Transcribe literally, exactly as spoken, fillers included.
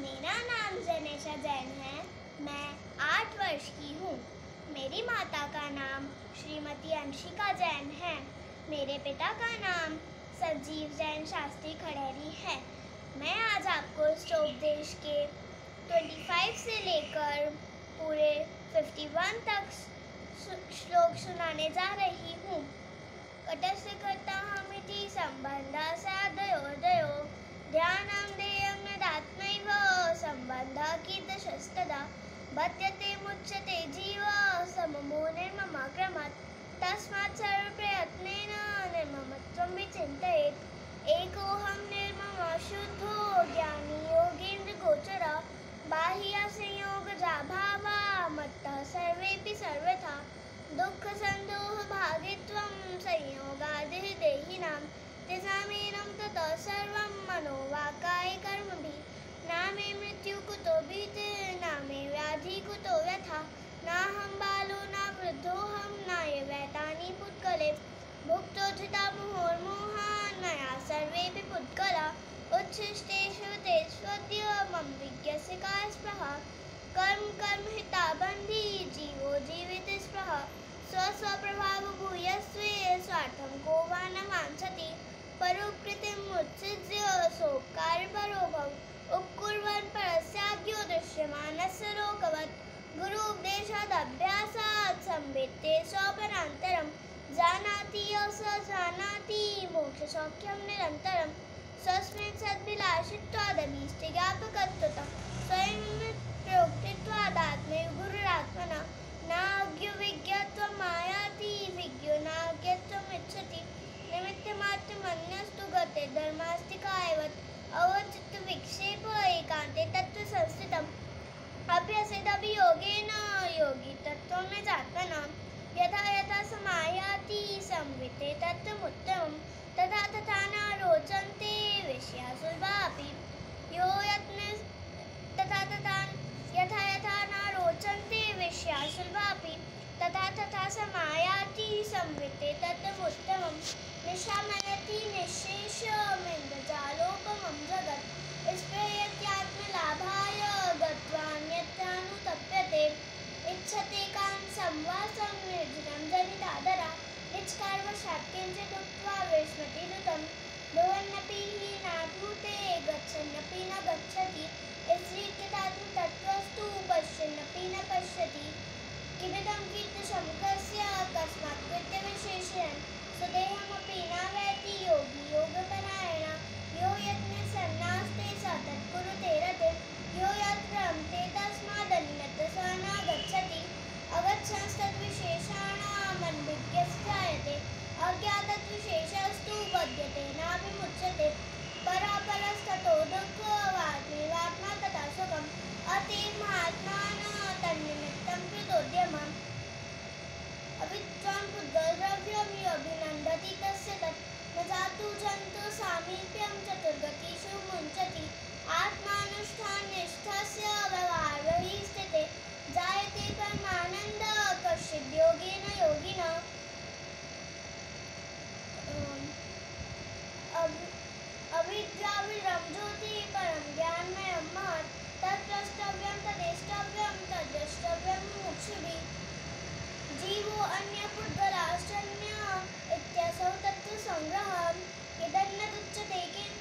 मेरा नाम जनेशा जैन है। मैं आठ वर्ष की हूँ। मेरी माता का नाम श्रीमती अंशिका जैन है। मेरे पिता का नाम संजीव जैन शास्त्री खड़ेरी है। मैं आज आपको स्तोपदेश के पच्चीस से लेकर पूरे इक्यावन तक श्लोक सुनाने जा रही हूँ। कटस्य कर्ताहमिति सम्बन्धसादयोदयो ध्यानं ध्येयं नदात्मैव सम्बन्धः कीदृशस्तदा बध्यते मुच्यते जीवः सममो निर्ममक्रमात् तस्मात् सर्वप्रयत्नेन निर्ममत्वं विचिन्तयेत्। एकोऽहं निर्ममः शुद्धो ज्ञानी योगीन्द्रगोचरः बाह्यसंयोगजाभावः मत्तः सर्वेऽपि सर्वथा दुःखसन्दोहभागित्वं संयोगादिः देहिनां तेषामेनं ततः सर्वं मनोवाक्कायकर्मभिः न मे मृत्युः कुतो भीतिर्न मे व्याधिः कुतो व्यथा नाहं बालो न वृद्धोऽहं नायवैतानि पुद्गले भुक्तो धृता मुहुर्मोहान् मया सर्वेऽपि पुद्गला उच्छिष्टेषु तेष्वद्य मम विज्ञस्य का स्पृहा कर्म कर्म हिता बन्धी जीवो जीवित स्पृहा स्वस्वप्रभाव भूयस्वे स्वार्थं को वा न वाञ्छति परोपकृतिम् उत्सृज्य सोपकारपरो भव उपकुर्वन् परस्याज्ञो दृश्यमानस्य लोकवत् गुरूपदेशादभ्यासात् संवित्ते स्वपरान्तरं जानाति यः स जानाति मोक्षसौख्यं निरन्तरं स्वस्मिन् सद्भिलाषित्वादभीष्टज्ञापकत्वतः स्वयं प्रोक्तत्वादात्मैव गुरुरात्मना नाज्ञो विज्ञत्वं मायाति विज्ञो नाज्ञत्वम् इच्छति निमित्तमात्रमन्यस्तु गते धर्मास्ति कायवत् अवचित्तविक्षेप एकान्ते तत्त्वसंस्थितम् अभ्यसेदभियोगेन योगी तत्त्वं निजात्मनां यथा यथा समायाति संवित्ते तत्त्वमुत्तमं तथा तथा न रोचन्ते विषयाः सुलभापि यो यत्न तथा तथा यथा यथा न रोचन्ते विषयाः सुलभापि तथा तथा समायाति संवित्ते तत्त्वमुत्तमं निशामयति निःशेषमिन्द्रजालोपमं जगत् स्पृहयत्यात्मलाभाय गत्वान्यत्रानुतप्यते इच्छते कामसंवासं निर्जनं जनितादरा निष्कारवशात् किञ्चित् उक्त्वा विस्मृति ऋतं भुवन्नपि हि नाभूते गच्छन्नपि न गच्छति स्त्रीकृतात्मतत्त्वस्तु पश्यन्नपि न पश्यति किमिदं कीर्तिशमुखस्य कस्मात् कृत्यविशेषेण स्वदेहमपि न वैति योगी योगपरायण यो यत्नसन्नास्ते स तत्कुरुते रतिं यो यत्र रमते तस्मादन्यत्र स न गच्छति अगच्छंस्तद्विशेषाणामनभिज्ञस्त्रायते अज्ञातद्विशेषस्तु बध्यते नाभिमुच्यते परापरस्ततो दुःखवात्मैवात्मा तथा सुखम् अतीव महात्मानः तन्निमित्तं कृतोद्यमम् अविद्वान् पुद्गलद्रव्यं योऽभिनन्दति तस्य तत् न जातु जन्तु सामीप्यं चतुर्गतिषु मुञ्चति आत्मानुष्ठाननिष्ठस्य व्यवहारैः स्थिते जायते परमानन्दः कश्चिद्योगेन योगिनः अविद्याविरं ज्योतिः परं ज्ञानमयं महत् तद्द्रष्टव्यं तदेष्टव्यं तद्द्रष्टव्यं मुमुक्षुभिः जीवो अन्यपुद्गलाश्चन्यः इत्यसौ तत्त्वसंग्रहः यदन्नदुच्यते केन